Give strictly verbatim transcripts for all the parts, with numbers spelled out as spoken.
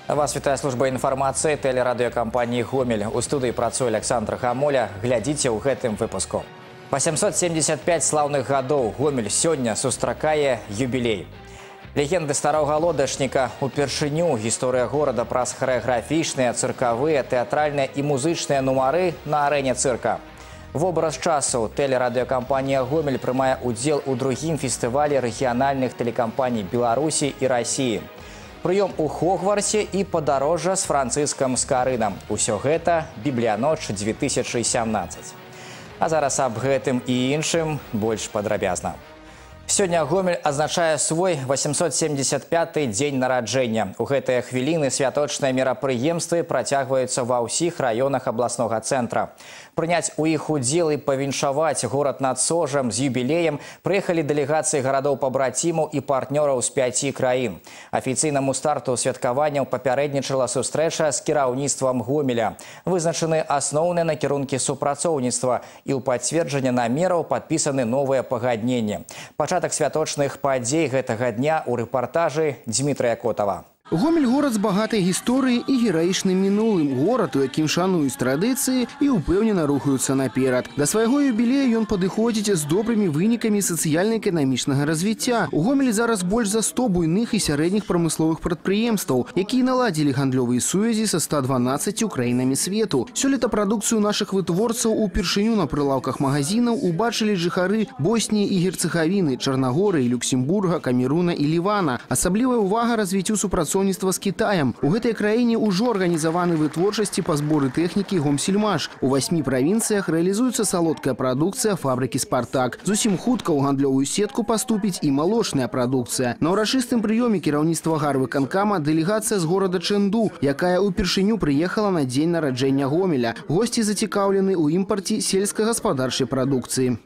Вас вітае служба інфармацыі тэлерадыёкампаніі «Гомель». У студыі працуе Александр Хамоля. Глядзіце ў гэтым выпуску. восемьсот семьдесят пять слаўных гадоў Гомель сёння сустракае юбілей. Легенды старога лодашніка упершыню гісторыя горада праз харэаграфічныя, цыркавыя, тэатральныя і музычныя нумары на арэне цырка. Вобраз часу тэлерадыёкампанія «Гомель» прымае удзел у другім фестывалі рэгіянальных тэлекампаній Беларусі і Расіі. Прыём у Хогвартсе і падарожжа з Францыскам Скарынам. Усё гэта «Бібліяноч две тысячи семнадцать». А зараз аб гэтым і іншым больш падрабязна. Сёння Гомель адзначае свой восемьсот семьдесят пяты дзень нараджэння. У гэтыя хвіліны святочныя мерапрыемствы працягваюцца ва ўсіх раёнах абласнога цэнтра. Прыняць у іх удзел і павіншаваць горад над Сожам з юбілеем прыехалі дэлегацыі гарадоў-пабрацімаў і партнёраў з пяці краін. Афіцыйнаму старту святкаванняў папярэднічала сустрэча з кіраўніцтвам Гомеля. Вызначаны асноўныя накірункі супрацоўніцтва і ў пацверджанне намераў падпісаны новыя пагадненні. Пачатак святочных падзей гэтага дня ў рэпартажы Дмітрыя Котава. Гомель – город з багатай гісторыяй і гераічным мінулым. Горад, у якім шануюць традыцыі і упэўнена рухаюцца наперад. Да свайго юбілея ён падыходзіць з добрымі вынікамі сацыяльна-эканамічнага развіцця. У Гомелі зараз больш за сто буйных і сярэдніх прамысловых прадпрыемстваў, якія наладзілі гандлёвыя сувязі са ста дванаццаццю краінамі свету. Сёлета прадукцыю нашых вытворцаў упершыню на прылаўках магазинаў убачылі жыхары Босніі і Герцагавіны, Чарнагорыі, Люксембурга, Камеруна і Лівана. Асаблівая ўвага развіццю супрацоўніцтва з Китаем. У гэтай краіне ўжо арганізаваны вытворчасці па зборы тэхнікі «Гомсельмаш». У васьмі правінцыях рэалізуецца салодкая прадукцыя фабрыкі «Спартак». Зусім хутка ў гандлёвую сетку паступіць і малочная прадукцыя. На ўрачыстым прыёме кіраўніцтва гарвыканкама дэлегацыя з горада Чэнду, якая ўпершыню прыехала на дзень нараджэння Гомеля. Госці зацікаўлены ў імпарце сельскагаспадарчай прадукцыі.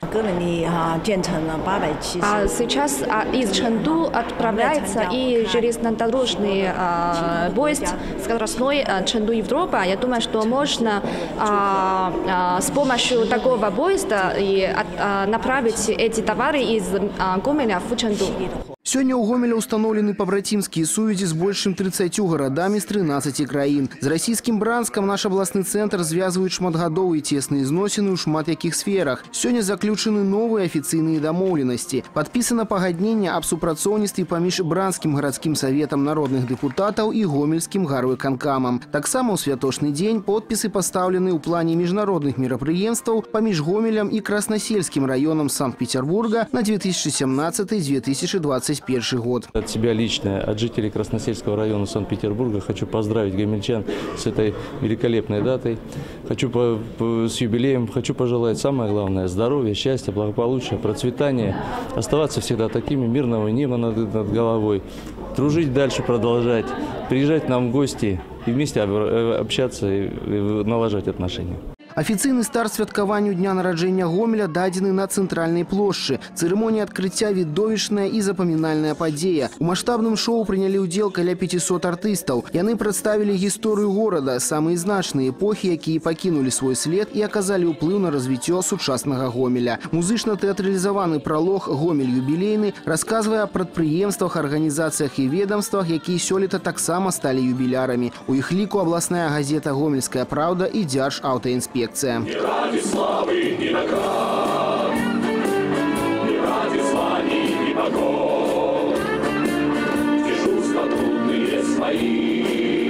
Сейчас из Чэнду отправляется и железнодорожный поезд скоростной Чэнду-Европа. Я думаю, что можно а, а, с помощью такого поезда и, а, направить эти товары из а, Гомеля в Чэнду. Сёння ў Гомеля установлены пабрацімскія сувязі з большым трыццаццю гарадамі з трынаццаці краін. З расійскім Бранскам наш абласны цэнтр звязваюць шматгадовыя цесныя зносіны ў шмат якіх сферах. Сёння заключаны новыя афіцыйныя дамоўленасці. Падпісана пагадненне аб супрацоўніцтве паміж Бранскім гарадскім саветам народных дэпутатаў і гомельскім гарвыканкамам. Таксама ў святочны дзень подпісы пастаўлены ў плане міжнародных мерапрыемстваў паміж Гомелем і Красносельскім раёнам Санкт-Петербурга на две тысячи семнадцатый — две тысячи двадцать первый год. От себя лично, от жителей Красносельского района Санкт-Петербурга хочу поздравить гомельчан с этой великолепной датой. Хочу по, по, с юбилеем, хочу пожелать самое главное – здоровья, счастья, благополучия, процветания. Оставаться всегда такими, мирного неба над, над головой. Дружить дальше, продолжать, приезжать к нам в гости и вместе общаться и налаживать отношения. Афіцыйны старт святкаванню дня нараджэння Гомеля дадзены на цэнтральнай плошчы. Цырымонія адкрыцця відовішчная і запамінальная падзея. У маштабным шоу прынялі ўдзел каля пяцісот артыстаў. Яны прадставілі гісторыю горада, самыя значныя эпохі, якія пакінулі свой след і аказалі ўплыў на развіццё сучаснага Гомеля. Музычна-тэатралізаваны пралог «Гомель юбілейны» расказвае аб прадпрыемствах, арганізацыях і ведомствах, якія сёлета таксама сталі юбілярамі. У іх ліку абласная газета «Гомельская правда» і Дзяржаўтаінспекцыя. Не ради славы, ни наград, не ради званий, ни погон, дежурства трудные свои,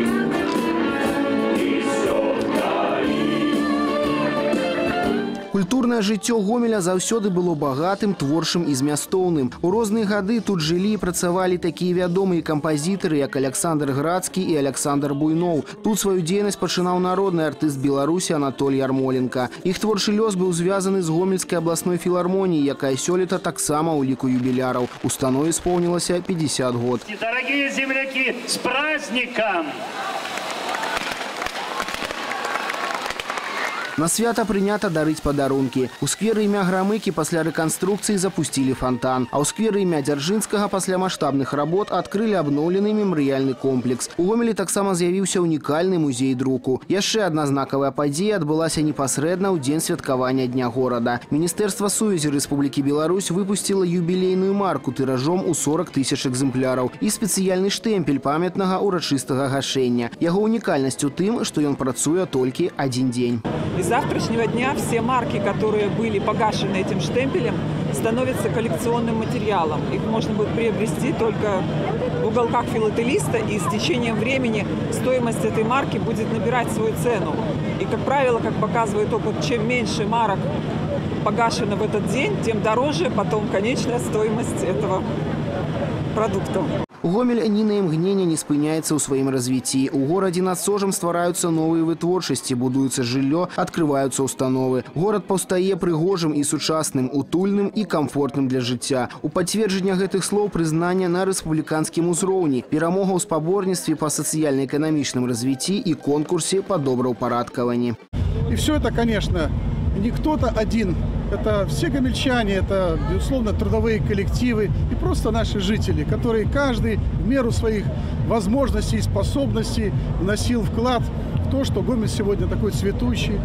и все вдали. Культурнае жыццё Гомеля заўсёды было багатым, творчым і змястоўным. У розныя гады тут жылі і працавалі такія вядомыя кампазітары, як Александр Градскі і Александр Буйноў. Тут сваю дзейнасць пачынаў народны артыст Беларусі Анатолій Ярмоленко. Іх творчы лёс быў звязаны з Гомельскай абласной філармоніяй, якая сёлета таксама ў ліку юбіляраў. Установе исполнілася пятьдесят год. Дорогие земляки, с праздником! На свята прынята дарыць падарункі. У скверы імя Грамыкі пасля рэканструкцыі запусцілі фонтан, а ў скверы імя Дзяржынскага пасля маштабных работ адкрылі абноўлены мемарыяльны комплекс. У Гомелі таксама з'явіўся унікальны музей друку. Яшчэ адна знакавая падзея адбылася непасрэдна ў дзень святкавання Дня горада. Міністэрства сувязі Рэспублікі Беларусь выпусціла юбілейную марку тыражом у сорок тысяч экземпляраў і спецыяльны штэмпель памятнага урачыстага гашэння. Яго унікальнасць у тым, што ён працуе толькі адзін дзень. С завтрашнего дня все марки, которые были погашены этим штемпелем, становятся коллекционным материалом. Их можно будет приобрести только в уголках филателиста, и с течением времени стоимость этой марки будет набирать свою цену. И, как правило, как показывает опыт, чем меньше марок погашено в этот день, тем дороже потом конечная стоимость этого продукта. Гомель ні на імгнення не спыняецца ў сваім развіцці. У горадзе над Сожам ствараюцца новыя вытворчасці, будуецца жыллё, адкрываюцца установы. Горад паўстае прыгожым і сучасным, утульным і камфортным для жыцця. У пацверджання гэтых слоў прызнання на рэспубліканскім узроўні, перамога ў спаборніцтве па сацыяльна-эканамічным развіцці і конкурсе па добраўпарадкаванні. И все это, конечно, не кто-то один. Это все гомельчане, это, безусловно, трудовые коллективы и просто наши жители, которые каждый в меру своих возможностей и способностей вносил вклад в то, что Гомель сегодня такой цветущий,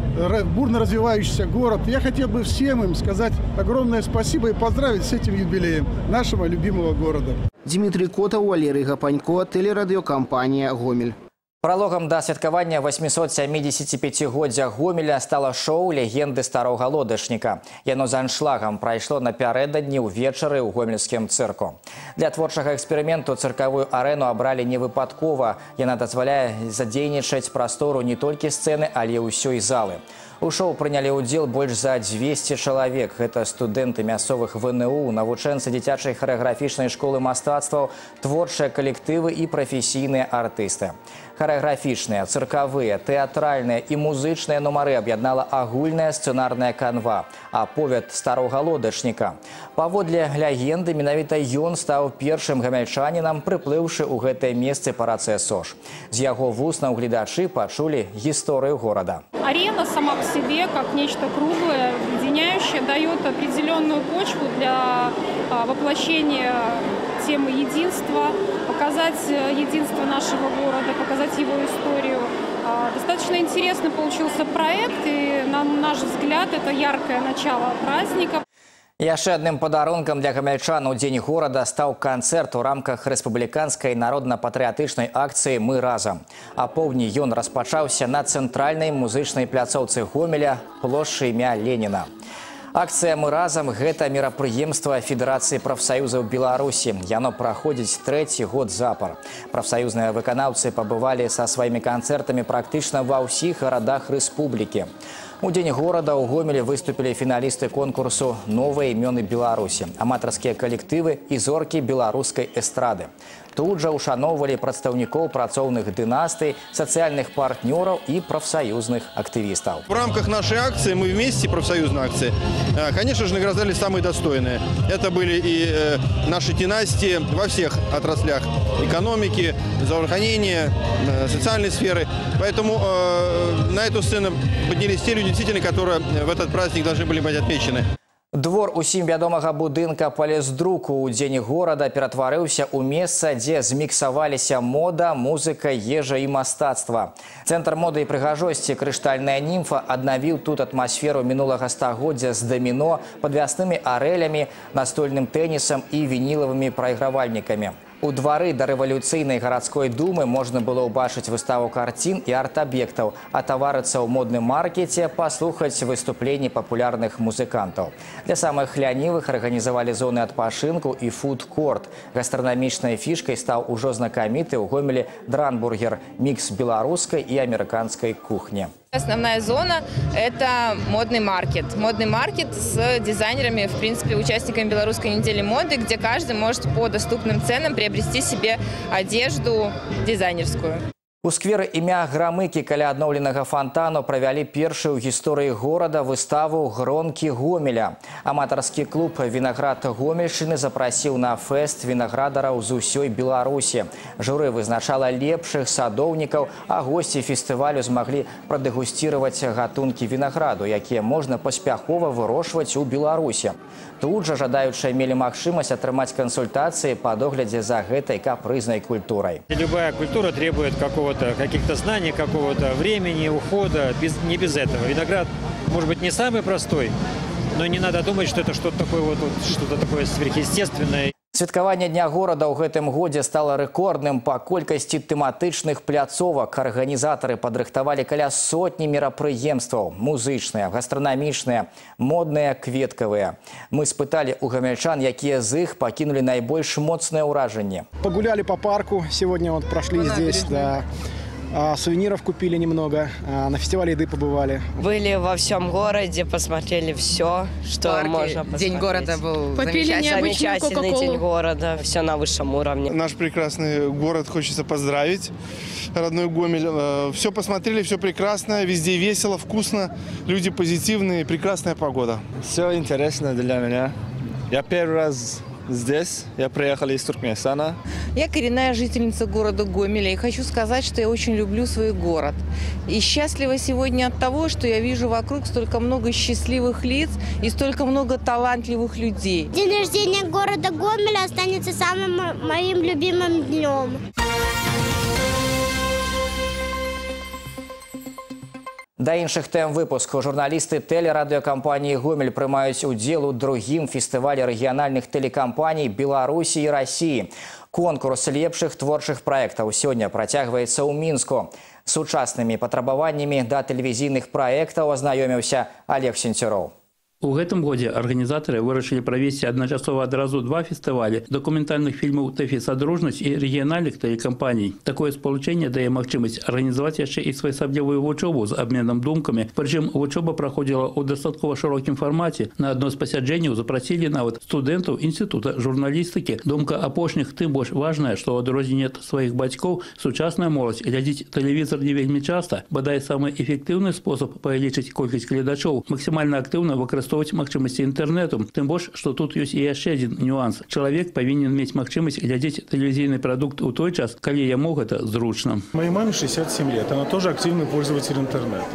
бурно развивающийся город. Я хотел бы всем им сказать огромное спасибо и поздравить с этим юбилеем нашего любимого города. Дмитрий Котов, Валерий Гапанько, телерадиокомпания «Гомель». Прологам да святкавання восьмисот сямідзесятіпяцігоддзя Гомеля стала шоу «Легенды старого лодачніка». Яно з аншлагам прайшло напярэдадні ўвечары ў гомельскім цырку. Для творчага эксперыменту цыркавую арэну абралі невыпадкова. Яна дазваляе задзейнічаць прастору не толькі сцэны, але і ўсёй залы. У шоу прынялі ўдзел больш за дзвесце чалавек. Гэта студэнты мясцовых вэ эн у, навучэнцы дзіцячай харэаграфічнай школы мастацтваў, творчыя калектывы і прафесійныя артысты. Харэаграфічныя, цыркавыя, тэатральныя і музычныя нумары аб'яднала агульная сцэнарная канва, аповед старога лодачніка. Паводле легенды, менавіта ён стаў першым гамяльчанінам, прыплыўшы ў гэтае месцы па рацэ Сож. З яго вуснаў гледачы пачулі гісторыю горада. Арена сама по себе, как нечто круглое, объединяющее, дает определенную почву для воплощения темы единства, показать единство нашего города, показать его историю. Достаточно интересный получился проект, и, на наш взгляд, это яркое начало праздника. Яшчэ адным падарункам для гамяльчан у дзень горада стаў канцэрт у рамках рэспубліканскай народна-патрыятычнай акцыі «Мы разам». Апоўдні ён распачаўся на цэнтральнай музычнай пляцоўцы Гомеля, плошчы імя Леніна. Акцыя «Мы разам» – гэта мерапрыемства Федэрацыі прафсаюзаў Беларусі. Яно праходзіць трэці год запар. Прафсаюзныя выканаўцы пабывалі са сваімі канцэртамі практычна ва ўсіх гарадах рэспублікі. У дзень горада ў Гомелі выступілі фіналісты конкурсу «Новыя імёны Беларусі», аматарскія калектывы і зоркі беларускай эстрады. Тут жа ушаноўвалі прадстаўнікоў працоўных дынастый, сацыяльных партнёраў и профсоюзных активистов. В рамках нашей акции «Мы вместе», профсоюзной акции, конечно же, награждали самые достойные. Это были и наши династии во всех отраслях экономики, здравоохранения, социальной сферы. Поэтому на эту сцену поднялись те люди, действительно, которые в этот праздник должны были быть отмечены. Двор усім вядомага будынка палесдруку ў дзень горада ператварыўся ў месца, дзе зміксаваліся мода, музыка, ежа і мастацтва. Цэнтр моды і прыгажосці «Крыштальная німфа» аднавіў тут атмасферу мінулага стагоддзя з даміно, падвяснымі арэлямі, настольным тэнісам і вінілавымі прайгравальнікамі. У двары да рэвалюцыйнай гарадской думы можна было ўбачыць выставу карцін і арт-аб'ектаў, атаварыцца ў модным маркеце, паслухаць выступленні папулярных музыкантаў. Для самых лянівых арганізавалі зоны адпачынку і фуд-корт. Гастранамічнай фішкай стаў ужо знакаміты ў Гомелі дранбургер, мікс беларускай і амерыканскай кухні. Основная зона – это модный маркет. Модный маркет с дизайнерами, в принципе, участниками Белорусской недели моды, где каждый может по доступным ценам приобрести себе одежду дизайнерскую. У скверы імя Грамыкі каля адноўленага фонтану правялі першую ў гісторыі горада выставу «Гронкі Гомеля». Аматарскі клуб «Вінаград Гомельшчыны» запрасіў на фэст вінаградараў з усёй Беларусі. Журы вызначала лепшых садоўнікаў, а госці фестывалю змаглі прадэгусціраваць гатункі вінаграду, якія можна паспяхова вырошчваць у Беларусі. Тут жа жадаючыя мелі магчымасць атрымаць кансультацыі па доглядзе за гэтай капрызнай культурай. Любая культура требует какого-то, каких-то знаний, какого-то времени, ухода. Без, не без этого. Виноград может быть не самый простой, но не надо думать, что это что-то такое, вот, что-то такое сверхъестественное. Святкаванне дня горада ў гэтым годзе стала рэкордным па колькасці тэматычных пляцовак. Арганізатары падрыхтавалі каля сотні мерапрыемстваў: музычныя, гастранамічныя, модныя, кветкавыя. Мы спыталі у гамельчан, якія з іх пакінулі найбольш моцныя ўражанні. Погуляли по парку, сегодня вот прошли здесь, да. А, сувениров купили немного, а, на фестивале еды побывали. Были во всем городе, посмотрели все, что Парки. можно посмотреть. День города был замечательный, замечательный день города, все на высшем уровне. Наш прекрасный город хочется поздравить, родной Гомель. Все посмотрели, все прекрасно, везде весело, вкусно, люди позитивные, прекрасная погода. Все интересно для меня. Я первый раз здесь, я приехал из Туркменистана. Я коренная жительница города Гомеля и хочу сказать, что я очень люблю свой город. И счастлива сегодня от того, что я вижу вокруг столько много счастливых лиц и столько много талантливых людей. День рождения города Гомеля останется самым моим любимым днем. Да іншых тэм выпуску журналісты тэлерадыёкампаніі «Гомель» прымаюць удзел у другім фестывалі рэгіянальных тэлекампаній Беларусі і Расіі. Конкурс лепшых творчых праектаў сёння працягваецца ў Мінску. Сучаснымі патрабаваннямі да тэлевізійных праектаў азнаёміўся Олег Сенцюроў. У гэтым годзе арганізатары вырашылі правесці адначасова адразу два фестывалі дакументальных фільмаў «ТЭФі Садружнасць» і рэгіянальных тэлекампаній. Такое спалучэнне дае магчымасць арганізаваць яшчэ і своеасаблівую вучобу з абменам думкамі. Прычым вучоба праходзіла ў дастаткова шырокім фармаце. На адно з пасяджэнняў запрасілі нават студэнтаў інстытута журналістыкі. Думка апошніх тым больш важная, што ў адрозненне ад сваіх бацькоў сучасная моладзь глядзіць тэлевізор не вельмі часта. Бадай самы эфектыўны спосаб павялічыць колькасць гледачоў максімальна актыўна выкарыстоўваць магчымасці інтэрнэту. Тым больш, што тут ёсць і яшчэ адзін нюанс. Чалавек павінен мець магчымасць глядзець тэлевізійны прадукт у той час, калі яму гэта зручна. Моей маме шестьдесят семь лет, она тоже активный пользователь интернета.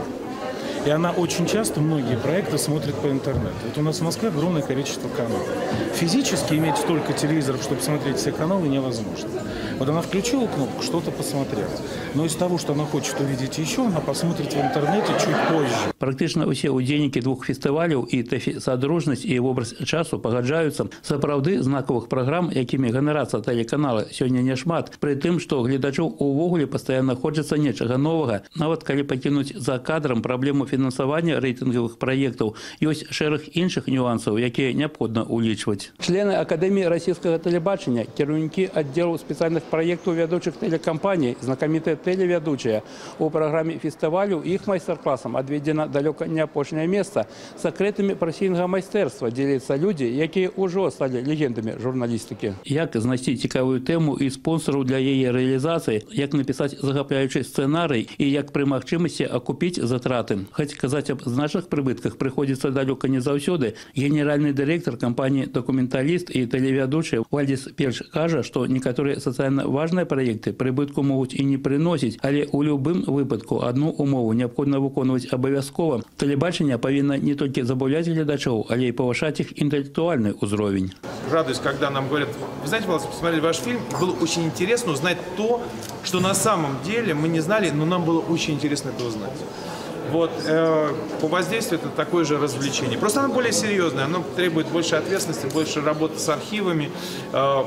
И она очень часто многие проекты смотрит по интернету. Вот у нас в Москве огромное количество каналов. Физически иметь столько телевизоров, чтобы смотреть все каналы, невозможно. Вот она включила кнопку, что-то посмотрела. Но из того, что она хочет увидеть еще, она посмотрит в интернете чуть позже. Практычна ўсе ўдзельнікі двух фестываляў і «ТЭФі Садружнасць» і «Вобраз часу» пагаджаюцца. Сапраўды знакавых праграм, якімі ганарацца тэлеканалы, сёння няшмат. Пры тым, што гледачоў увогуле пастаянна хочацца нечага новага. Нават калі пакінуць за кадрам праблему фінансавання рэйтынгавых праектаў, ёсць шэраг іншых нюансаў, якія неабходна ўлічваць. Члены Акадэміі расійскага тэлебачання, кіраўнікі аддзелу спецыяльных праектаў вядучых тэлекампаній, знакамітыя тэлевядучыя. У праграме фестывалю іх майстар-класам адведзена далёка не апошняе месца. Сакрэтамі прафесійнага майстэрства дзеляцца людзі, якія ўжо сталі легендамі журналістыкі. Як знайсці цікавую тэму і спонсораў для яе рэалізацыі, як напісаць захапляючы сцэнарый і як пры магчымасці акупіць затраты. Хоць казаць аб значных прыбытках прыходзіцца далёка не заўсёды. Генеральны дырэктар кампаніі «Дакументаліст» і тэлевядучы Вальдзіс Пельш кажа, што некаторыя сацыяльна важныя праекты прыбытку могуць і не прыносіць, але ў любым выпадку адну умову неабходна выконваць абавязкова. Тэлебачанне павінна не толькі забаўляць гледачоў, але і павышаць іх інтэлектуальны ўзровень. Радуюсь, когда нам говорят: вы знаете, Володя, посмотрели ваш фильм, было очень интересно узнать то, что на самом деле мы не знали, но нам было очень интересно это узнать. Вот, э, по воздействию это такое же развлечение. Просто оно более серьезное, оно требует больше ответственности, больше работы с архивами. Э,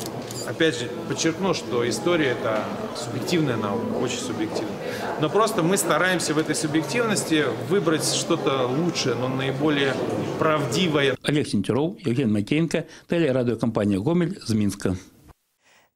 опять же, подчеркну, что история – это субъективная наука, очень субъективная. Но просто мы стараемся в этой субъективности выбрать что-то лучшее, но наиболее правдивое. Олег Сенцюроў, Евген Макеенко, телерадиокомпания «Гомель» з Минска.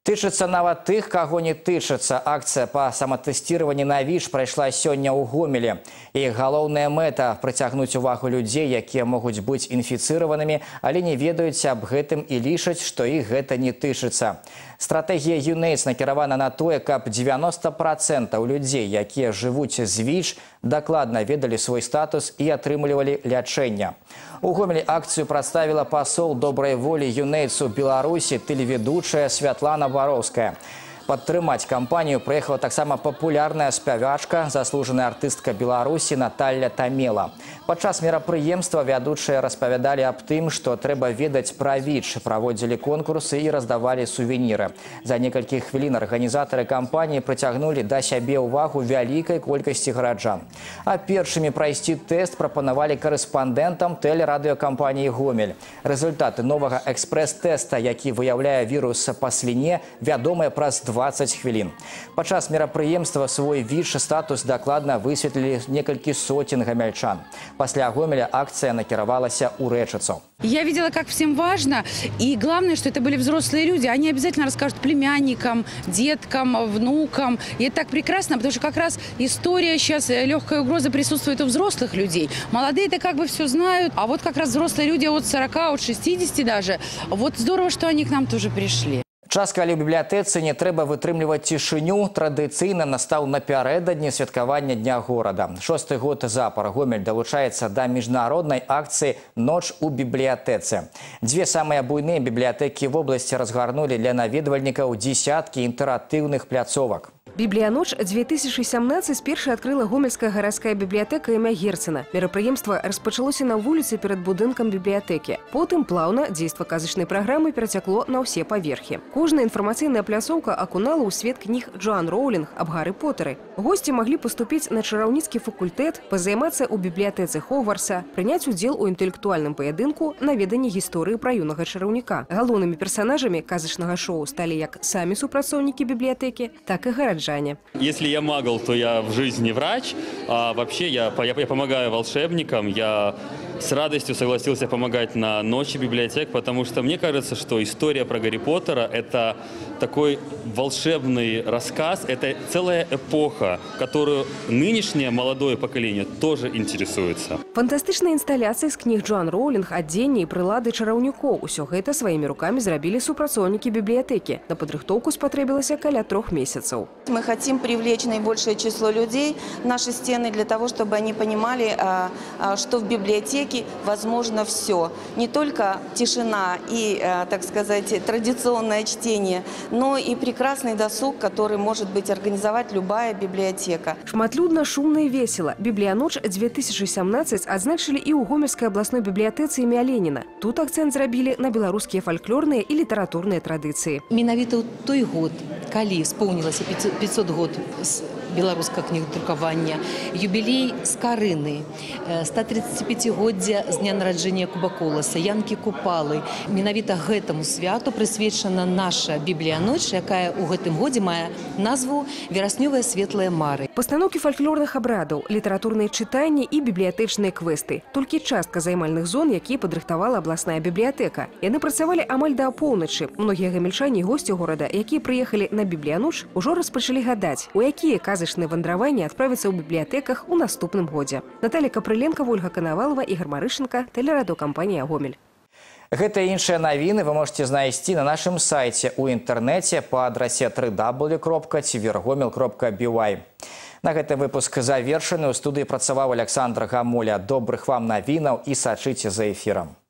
Тычыцца нават тых, каго не тычыцца. Акцыя па саматэсціраванні на ВІЧ прайшла сёння ў Гомелі. І галоўная мэта – прыцягнуць увагу людзей, якія могуць быць інфіцыраванымі, але не ведаюць аб гэтым і лічаць, што іх гэта не тычыцца. Стратэгія ЮНЕЙДС накіравана на тое, каб дзевяноста працэнтаў людзей, якія жывуць з ВІЧ, дакладна ведалі свой статус і атрымлівалі лячэнне. У Гомелі акцыю прадставіла пасол добрай волі ЮНЕЙДС у Беларусі тэлеведучая Святлана Бароўская. Падтрымаць кампанію прыехала таксама папулярная спявачка, заслужаная артыстка Беларусі Наталья Тамела. Падчас мерапрыемства вядучыя распавядалі аб тым, што трэба ведаць пра ВІЧ, праводзілі конкурсы і раздавалі сувеніры. За некалькі хвілін арганізатары кампаніі прыцягнулі да сябе ўвагу вялікай колькасці гараджан. А першымі прайсці тэст прапанавалі карэспандэнтам тэлерадыёкампаніі «Гомель». Рэзультаты новага экспрэс-тэста, які выяўляе вірус па сліне, вядомыя праз дваццаць хвілін. Падчас мерапрыемства свой ВІЧ-статус дакладна высветлілі некалькі соцень гамяльчан. Пасля Гомеля акция накіравалася ў Рэчыцу. Я видела, как всем важно, и главное, что это были взрослые люди. Они обязательно расскажут племянникам, деткам, внукам. И это так прекрасно, потому что как раз история сейчас, легкая угроза присутствует у взрослых людей. Молодые-то как бы все знают, а вот как раз взрослые люди от сорока, от шестидесяти даже. Вот здорово, что они к нам тоже пришли. Час, калі ў бібліятэцы не трэба вытрымліваць цішыню, традыцыйна настаў напярэдадні святкавання Дня горада. Шосты год запар Гомель далучаецца да міжнароднай акцыі «Ноч у бібліятэцы». Дзве самыя буйныя бібліятэкі вобласці разгарнулі для наведвальнікаў дзесяткі інтэрактыўных пляцовак. Бібліяноч две тысячи семнадцать першая адкрыла гомельская гарадская бібліятэка імя Герцена. Мерапрыемства распачалося на вуліцы перад будынкам бібліятэкі. Потым плаўна дзейства казачнай праграмы перацякло на ўсе паверхі. Кожная інфармацыйная пляцоўка акунала ў свет кніг Джоан Роулінг аб Гары Потары. Госці маглі паступіць на чараўніцкі факультэт, пазаймацца ў бібліятэцы Хогвартса, прыняць удзел у інтэлектуальным паядынку, наведанні гісторыі пра юнага чараўніка. Галоўнымі персанажамі казачнага шоу сталі як самі супрацоўнікі бібліятэкі, так і гараджане. Если я магл, то я в жизни врач, а вообще я, я, я помогаю волшебникам, я с радостью согласился помогать на Ночи библиотек, потому что мне кажется, что история про Гарри Поттера – это такой волшебный рассказ, это целая эпоха, которую нынешнее молодое поколение тоже интересуется. Фантастычныя інсталяцыі з кніг Джоан Роулінг, адзенне і прылады чараўнікоў. Усё гэта сваімі рукамі зрабілі супрацоўнікі бібліятэкі. На падрыхтоўку спатрэбілася каля трох месяцаў. Мы хотим привлечь наибольшее число людей в наши стены для того, чтобы они понимали, что в библиотеке возможно все. Не только тишина и, так сказать, традиционное чтение, но и прекрасный досуг, который может быть организовать любая библиотека. Шматлюдна, шумна и весело. Бібліяноч две тысячи семнадцать адзначылі і ў Гомельскай абласной бібліятэцы імя Леніна. Тут акцэнт зрабілі на беларускія фальклорныя і літаратурныя традыцыі. Менавіта ў той год, калі споўнілася пятьсот год з беларускага кнігадрукавання, юбілей Скарыны, сто тридцатипятигоддзя з дня нараджэння Куба Коласа, Янкі Купалы. Менавіта гэтаму святу прысвечана наша бібліяноч, якая ў гэтым годзе мае назву «Вераснёвыя светлыя мары». Пастаноўкі фальклорных абрадаў, літаратурныя чытанні і бібліятэчныя квесты. Толькі частка займальных зон, якія падрыхтавала абласная бібліятэка. Яны працавалі амаль да апоўначы. Многія гамельчане і госці горада, якія прыехалі на бібліяноч, ужо распачалі гадаць, у якія казачныя вандраванні адправяцца ў бібліятэках у наступным годзе. Наталья Капрыленко, Ольга Канавалова, Ігор Марышенко, тэлерадыёкампанія «Гомель». Гэта і іншыя навіны вы можете знайсці на нашым сайце ў інтэрнэце па адрасе дабл ю дабл ю дабл ю кропка цівергомель кропка бі вай. На гэтым выпуск завершаны. У студыі працаваў Александр Гамоля. Добрых вам навінаў і сачыце за эфірам.